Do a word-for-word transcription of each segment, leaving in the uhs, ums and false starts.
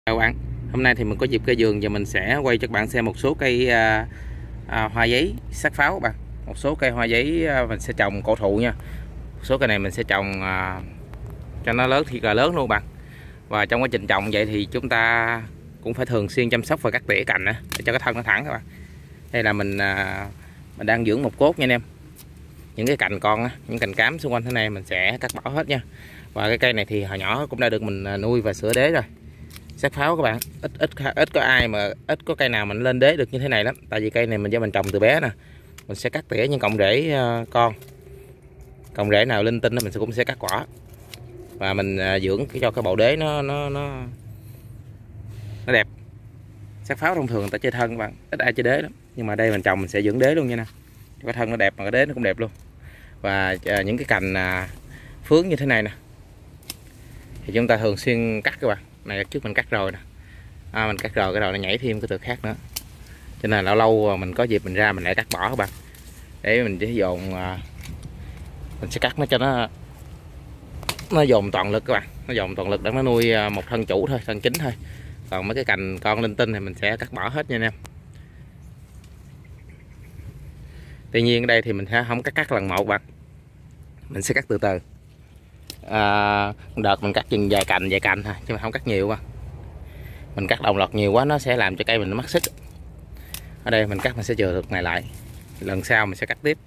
Chào bạn, hôm nay thì mình có dịp cây vườn và mình sẽ quay cho các bạn xem một số cây à, à, hoa giấy sắc pháo các bạn. Một số cây hoa giấy à, mình sẽ trồng cổ thụ nha. Một số cây này mình sẽ trồng à, cho nó lớn thiệt là lớn luôn bạn. Và trong quá trình trồng vậy thì chúng ta cũng phải thường xuyên chăm sóc và cắt tỉa cành để cho cái thân nó thẳng các bạn. Đây là mình à, mình đang dưỡng một cốt nha anh em. Những cái cành con, những cành cám xung quanh thế này mình sẽ cắt bỏ hết nha. Và cái cây này thì hồi nhỏ cũng đã được mình nuôi và sửa đế rồi. Sắc pháo các bạn, ít ít ít có ai mà ít có cây nào mình lên đế được như thế này lắm, tại vì cây này mình do mình trồng từ bé nè. Mình sẽ cắt tỉa những cọng rễ con, cọng rễ nào linh tinh mình cũng sẽ cắt bỏ và mình dưỡng cho cái bộ đế nó nó nó nó đẹp. Sắc pháo thông thường người ta chơi thân các bạn, ít ai chơi đế lắm, nhưng mà đây mình trồng mình sẽ dưỡng đế luôn nha nè, cho cái thân nó đẹp mà cái đế nó cũng đẹp luôn. Và những cái cành phướng như thế này nè thì chúng ta thường xuyên cắt các bạn. Này trước mình cắt rồi nè, à, mình cắt rồi cái đầu nó nhảy thêm cái tược khác nữa, cho nên lâu lâu mình có dịp mình ra mình lại cắt bỏ các bạn, để mình chỉ dồn mình sẽ cắt nó cho nó nó dồn toàn lực các bạn, nó dồn toàn lực để nó nuôi một thân chủ thôi, thân chính thôi. Còn mấy cái cành con linh tinh thì mình sẽ cắt bỏ hết nha anh em. Tuy nhiên ở đây thì mình sẽ không cắt cắt lần một bạn, mình sẽ cắt từ từ. À, đợt mình cắt chừng vài cành vài cành thôi chứ mà không cắt nhiều mà mình cắt đồng loạt nhiều quá nó sẽ làm cho cây mình nó mất sức. Ở đây mình cắt mình sẽ chừa được này lại, lần sau mình sẽ cắt tiếp.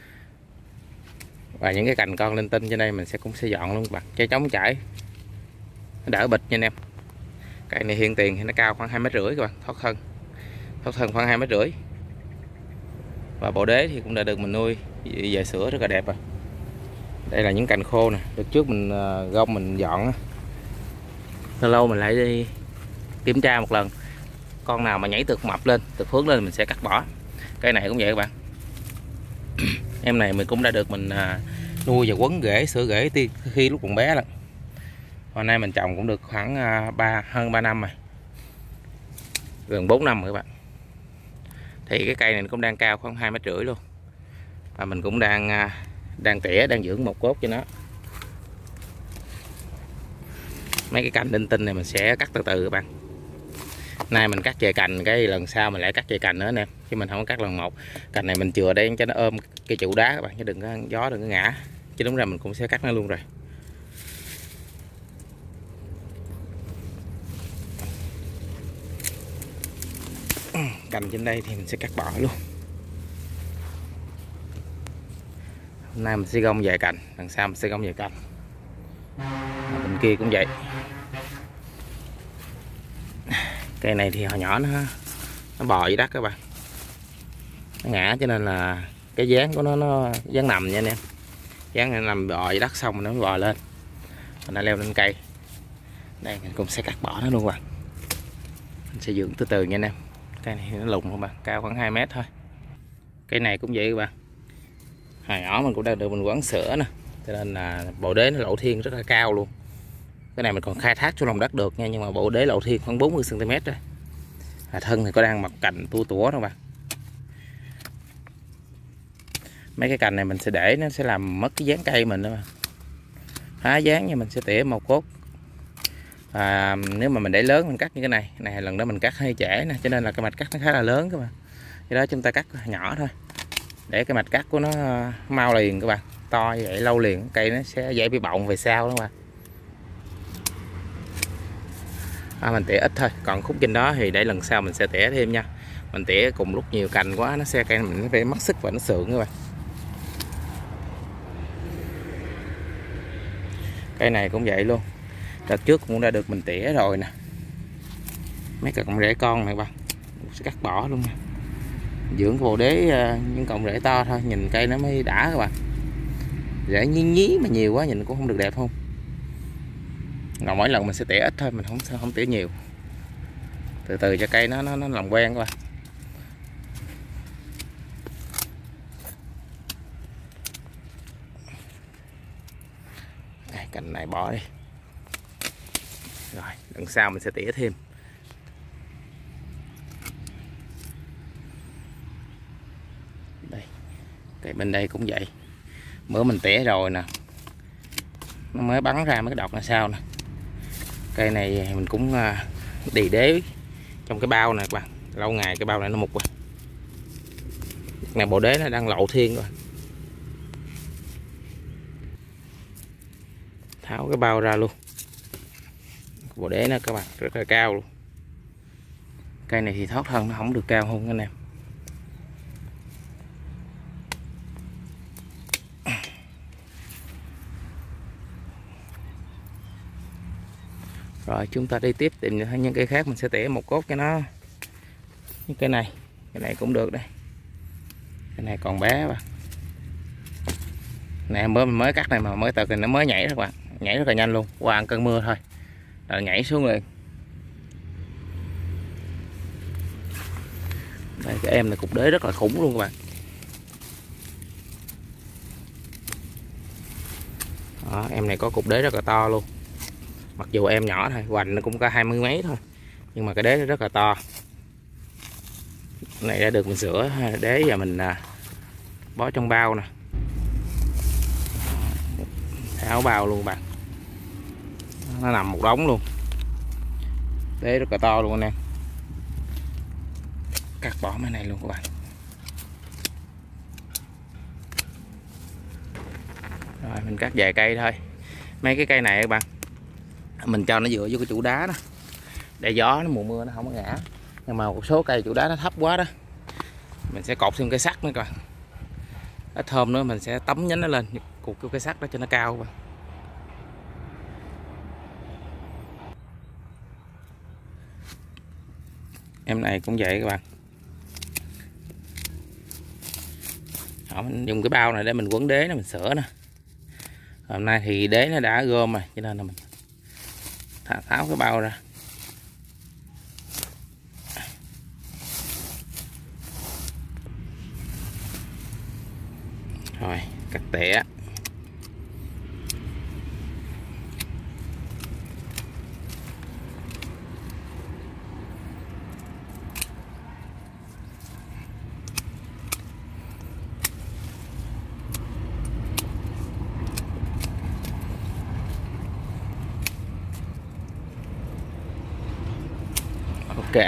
Và những cái cành con linh tinh trên đây mình sẽ cũng sẽ dọn luôn bạn, cho chống chảy nó đỡ bịch nha anh em. Cây này hiện tiền thì nó cao khoảng hai mét rưỡi các bạn, thoát thân thoát thân khoảng hai mét rưỡi. Và bộ đế thì cũng đã được mình nuôi về sữa rất là đẹp rồi. Đây là những cành khô nè, được trước mình gom mình dọn, lâu lâu mình lại đi kiểm tra một lần, con nào mà nhảy từ mập lên từ phướng lên mình sẽ cắt bỏ. Cây này cũng vậy các bạn, em này mình cũng đã được mình nuôi và quấn rễ sữa rễ khi lúc còn bé lắm. Hôm nay mình trồng cũng được khoảng ba hơn ba năm rồi, gần bốn năm rồi các bạn. Thì cái cây này cũng đang cao khoảng hai mét rưỡi luôn, và mình cũng đang đang tỉa đang dưỡng một cốt cho nó. Mấy cái cành linh tinh này mình sẽ cắt từ từ các bạn. Nay mình cắt về cành, cái lần sau mình lại cắt về cành nữa nè, chứ mình không có cắt lần một. Cành này mình chừa đây cho nó ôm cái trụ đá các bạn, chứ đừng có gió đừng có ngã, chứ đúng ra mình cũng sẽ cắt nó luôn rồi. Cành trên đây thì mình sẽ cắt bỏ luôn. Hôm nay mình sẽ gom vài cành, lần sau mình sẽ gom vài cành. Bên kia cũng vậy. Cây này thì hồi nhỏ nó nó bò dưới đất các bạn, nó ngã cho nên là cái dáng của nó nó dáng nằm nha anh em, dáng nằm bò dưới đất xong nó bò lên, mình đã leo lên cây. Đây mình cũng sẽ cắt bỏ nó luôn bạn, mình sẽ dưỡng từ từ nha anh em. Cây này nó lùn không bạn, cao khoảng hai mét thôi. Cây này cũng vậy các bạn, hồi nhỏ mình cũng đang được mình quán sữa nè, cho nên là bộ đế nó lộ thiên rất là cao luôn. Cái này mình còn khai thác xuống lòng đất được nha, nhưng mà bộ đế lộ thiên khoảng bốn mươi xăng ti mét rồi. À, thân thì có đang mọc cành tua tủa đâu bạn. Mấy cái cành này mình sẽ để nó sẽ làm mất cái dáng cây mình đó mà. Há dáng nha, mình sẽ tỉa một cốt. À, nếu mà mình để lớn mình cắt như cái này, cái này lần đó mình cắt hơi trễ nè, cho nên là cái mạch cắt nó khá là lớn các bạn. Do đó chúng ta cắt nhỏ thôi, để cái mạch cắt của nó mau liền các bạn. To như vậy lâu liền cây nó sẽ dễ bị bọng về sau đó các bạn. À, mình tỉa ít thôi, còn khúc trên đó thì để lần sau mình sẽ tỉa thêm nha. Mình tỉa cùng lúc nhiều cành quá nó sẽ cây mình nó phải mất sức và nó sượng các bạn. Cây này cũng vậy luôn, đợt trước cũng đã được mình tỉa rồi nè. Mấy cái cọng rễ con này các bạn mình sẽ cắt bỏ luôn nha. Dưỡng cái bộ đế những cọng rễ to thôi, nhìn cây nó mới đã các bạn. Rễ nhí nhí mà nhiều quá nhìn cũng không được đẹp không. Còn mỗi lần mình sẽ tỉa ít thôi, mình không không tỉa nhiều, từ từ cho cây nó nó, nó làm quen các bạn. Đây, cành này bỏ đi, rồi lần sau mình sẽ tỉa thêm. Đây, cây bên đây cũng vậy, bữa mình tỉa rồi nè, nó mới bắn ra mấy cái đọt là sao nè. Cây này mình cũng đì đế trong cái bao này các bạn. Lâu ngày cái bao này nó mục rồi. Này bộ đế nó đang lộ thiên rồi. Tháo cái bao ra luôn. Bộ đế nó các bạn rất là cao luôn. Cây này thì thoát thân nó không được cao hơn anh em. Rồi chúng ta đi tiếp tìm những cây khác, mình sẽ tỉa một cốt cho nó. Những cái này, cái này cũng được đây. Cái này còn bé mà. Nè mới mới cắt này mà mới tật thì nó mới nhảy các bạn, nhảy rất là nhanh luôn, qua cơn mưa thôi là nhảy xuống liền. Đây cái em này cục đế rất là khủng luôn các bạn. Đó, em này có cục đế rất là to luôn. Mặc dù em nhỏ thôi, hoành nó cũng có hai mươi mấy thôi, nhưng mà cái đế nó rất là to. Cái này đã được mình sửa đế và mình bó trong bao nè. Tháo bao luôn bạn. Nó nằm một đống luôn. Đế rất là to luôn anh em. Cắt bỏ mấy này luôn các bạn. Rồi mình cắt vài cây thôi. Mấy cái cây này các bạn, mình cho nó dựa vô cái trụ đá đó, để gió nó mùa mưa nó không có ngã. Nhưng mà một số cây trụ đá nó thấp quá đó, mình sẽ cột thêm cây sắt nữa các bạn. Ít hôm nữa mình sẽ tấm nhánh nó lên, cột cái cây sắt đó cho nó cao các bạn. Em này cũng vậy các bạn. Đó, mình dùng cái bao này để mình quấn đế nó mình sửa nè. Hôm nay thì đế nó đã gom rồi, cho nên là mình thả tháo cái bao ra. Rồi cắt tỉa. Ok.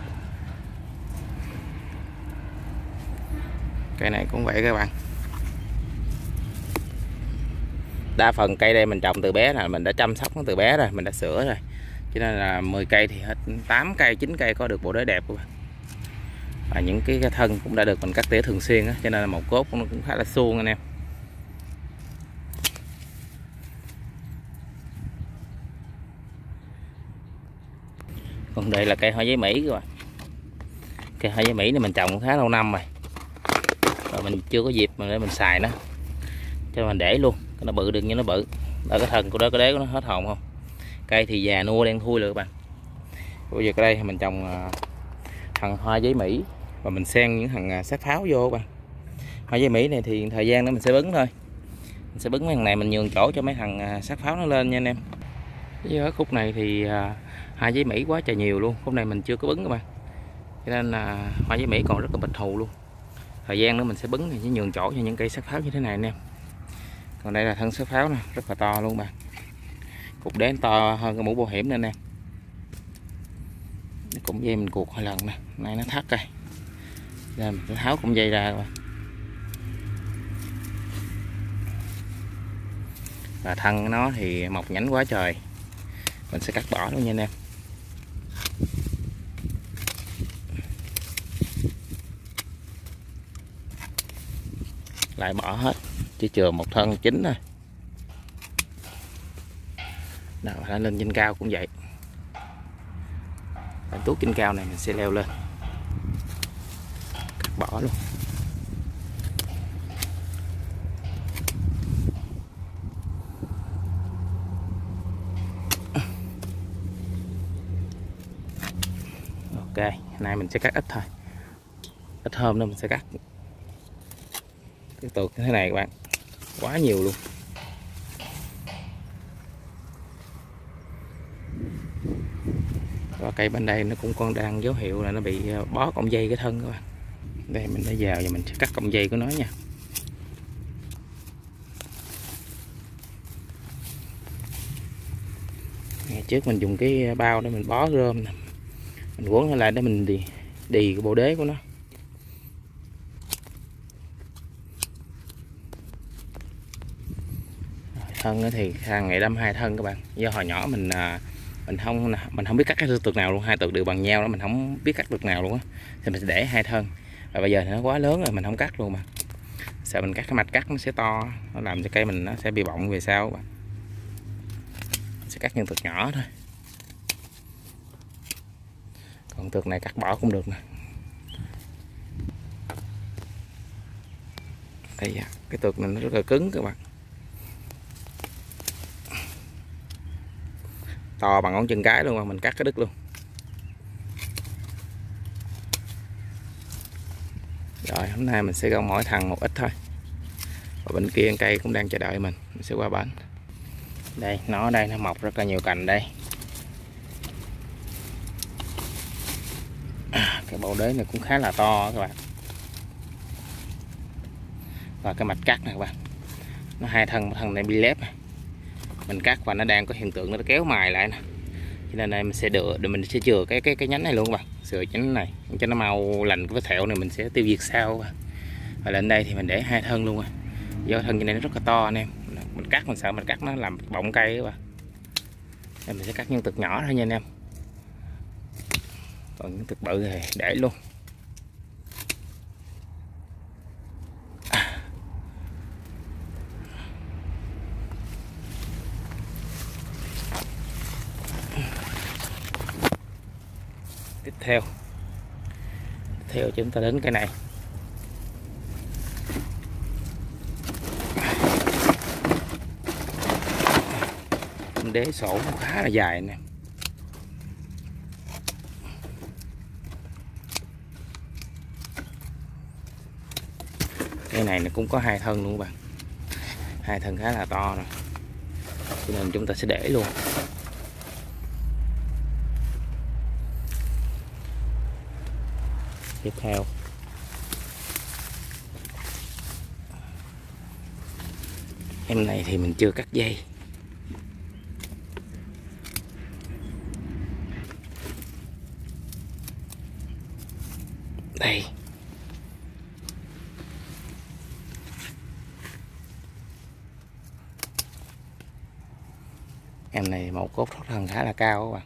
Cây này cũng vậy các bạn. Đa phần cây đây mình trồng từ bé là mình đã chăm sóc nó từ bé rồi, mình đã sửa rồi. Cho nên là mười cây thì hết tám cây, chín cây có được bộ đế đẹp các bạn. Và những cái thân cũng đã được mình cắt tỉa thường xuyên á, cho nên là một cốt nó cũng khá là suông anh em. Còn đây là cây hoa giấy Mỹ các bạn. Cây hoa giấy Mỹ này mình trồng khá lâu năm rồi. Rồi mình chưa có dịp mà để mình xài nó, cho mình để luôn, nó bự đừng như nó bự. Ở cái thân của đó cái đế của nó hết hồn không. Cây thì già nua đen thui rồi các bạn. Bây giờ cái đây mình trồng thằng hoa giấy Mỹ và mình xen những thằng sát pháo vô các bạn. Hoa giấy Mỹ này thì thời gian nữa mình sẽ bứng thôi. Mình sẽ bứng mấy thằng này, mình nhường chỗ cho mấy thằng sát pháo nó lên nha anh em. Với ở khúc này thì hoa giấy Mỹ quá trời nhiều luôn. Khúc này mình chưa có bứng các bạn, cho nên là hoa giấy Mỹ còn rất là bình thù luôn. Thời gian nữa mình sẽ bứng thì sẽ nhường chỗ cho những cây sát pháo như thế này anh em. Còn đây là thân sát pháo nè, rất là to luôn bạn. Cục đế to hơn cái mũ bảo hiểm nữa anh em. Cũng dây mình cuột hai lần nè, nay nó thắt rồi. Giờ mình tháo cũng dây ra rồi. Và thân nó thì mọc nhánh quá trời, mình sẽ cắt bỏ luôn nha anh em. Lại bỏ hết, chỉ chừa một thân chính thôi. Nào lên trên cao cũng vậy. Ở tuốt trên cao này mình sẽ leo lên, cắt bỏ luôn. Ok, nay mình sẽ cắt ít thôi, ít hôm nữa mình sẽ cắt cái tuột như thế này các bạn, quá nhiều luôn. Và cây bên đây nó cũng còn đang dấu hiệu là nó bị bó cọng dây cái thân các bạn. Đây mình đã vào và mình sẽ cắt cọng dây của nó nha. Ngày trước mình dùng cái bao để mình bó rơm nè, Mình quấn nó lại để mình đi đi cái bộ đế của nó. Thân thì hàng ngày đâm hai thân các bạn. Do hồi nhỏ mình mình không mình không biết cắt cái tược nào luôn, hai tược đều bằng nhau đó, mình không biết cắt tược nào luôn á, thì mình sẽ để hai thân. Và bây giờ thì nó quá lớn rồi mình không cắt luôn, mà sợ mình cắt cái mạch cắt nó sẽ to, nó làm cho cây mình nó sẽ bị bọng về sau các bạn. Mình sẽ cắt những tược nhỏ thôi, còn tược này cắt bỏ cũng được nè. Đây, cái tược này nó rất là cứng các bạn, to bằng ngón chân cái luôn mà mình cắt cái đứt luôn. Rồi hôm nay mình sẽ gom mỗi thằng một ít thôi. Và bên kia cây cũng đang chờ đợi mình, mình sẽ qua bển. Đây, nó ở đây nó mọc rất là nhiều cành đây. Cái bộ đế này cũng khá là to các bạn. Và cái mạch cắt này các bạn, nó hai thân, một thân này bị lép này. Mình cắt và nó đang có hiện tượng nó kéo mài lại nè. Cho nên này mình sẽ đựa, để mình sẽ chừa cái cái cái nhánh này luôn các bạn, sửa nhánh này cho nó mau lành. Cái vết thẹo này mình sẽ tiêu diệt sau các bạn. Và lên đây thì mình để hai thân luôn rồi. Do thân trên này nó rất là to anh em, mình cắt mình sợ mình cắt nó làm bọng cây các bạn. Đây mình sẽ cắt những tược nhỏ thôi nha anh em, còn những tược bự thì để luôn. Tiếp theo tiếp theo chúng ta đến cái này. Đế sổ nó khá là dài nè. Cái này nó cũng có hai thân luôn các bạn, hai thân khá là to rồi, cho nên chúng ta sẽ để luôn. Tiếp theo em này thì mình chưa cắt dây. Đây, em này mẫu cốt thoát thân khá là cao các bạn.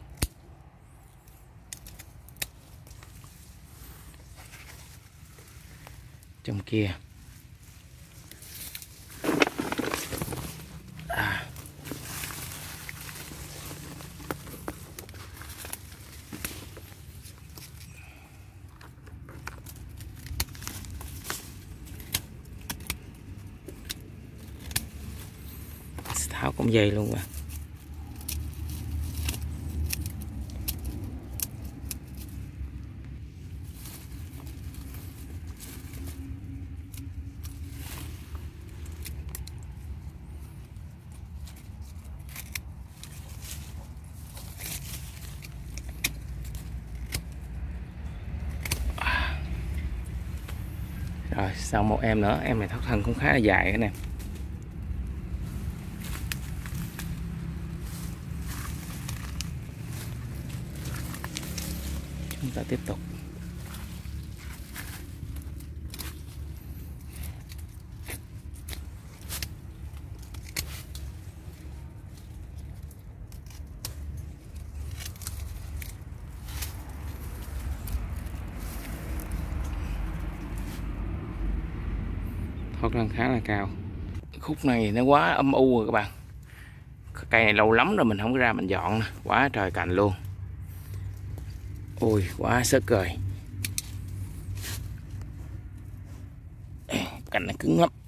Trong kia à. Tháo cũng dây luôn bạn. Rồi xong một em nữa, em này thoát thân cũng khá là dài cái này. Chúng ta tiếp tục. Thoát thân khá là cao. Khúc này nó quá âm u rồi các bạn. Cây này lâu lắm rồi mình không có ra mình dọn nè, quá trời cành luôn. Ôi quá sức rồi, cành nó cứng lắm.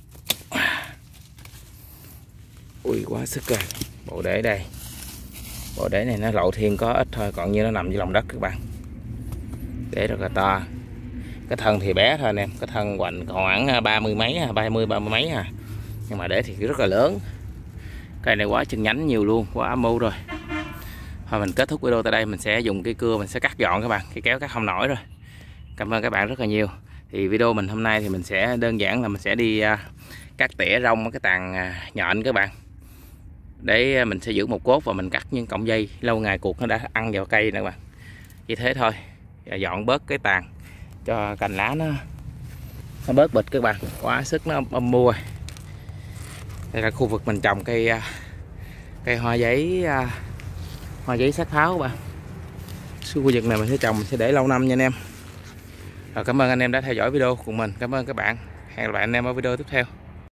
Ui quá sức rồi. Bộ đế đây, bộ đế này nó lậu thiên có ít thôi, còn như nó nằm dưới lòng đất các bạn. Đế rất là to. Cái thân thì bé thôi anh em, cái thân hoành khoảng ba mươi mấy, ba mươi ba mươi mấy à. Nhưng mà đế thì rất là lớn. Cây này quá chân nhánh nhiều luôn, quá âm u rồi. Thôi mình kết thúc video tại đây, mình sẽ dùng cái cưa mình sẽ cắt gọn các bạn, cái kéo cắt không nổi rồi. Cảm ơn các bạn rất là nhiều. Thì video mình hôm nay thì mình sẽ đơn giản là mình sẽ đi uh, cắt tỉa rong cái tàn uh, nhọn các bạn, để mình sẽ giữ một cốt và mình cắt những cọng dây lâu ngày cuộc nó đã ăn vào cây nè các bạn. Chỉ thế thôi. và dọn bớt cái tàn cho cành lá nó nó bớt bịch các bạn, quá sức nó âm mưu rồi. Đây là khu vực mình trồng cây cây hoa giấy hoa giấy xác pháo các bạn. Khu vực này mình sẽ trồng, mình sẽ để lâu năm nha anh em. Rồi, cảm ơn anh em đã theo dõi video của mình, cảm ơn các bạn, hẹn gặp lại anh em ở video tiếp theo.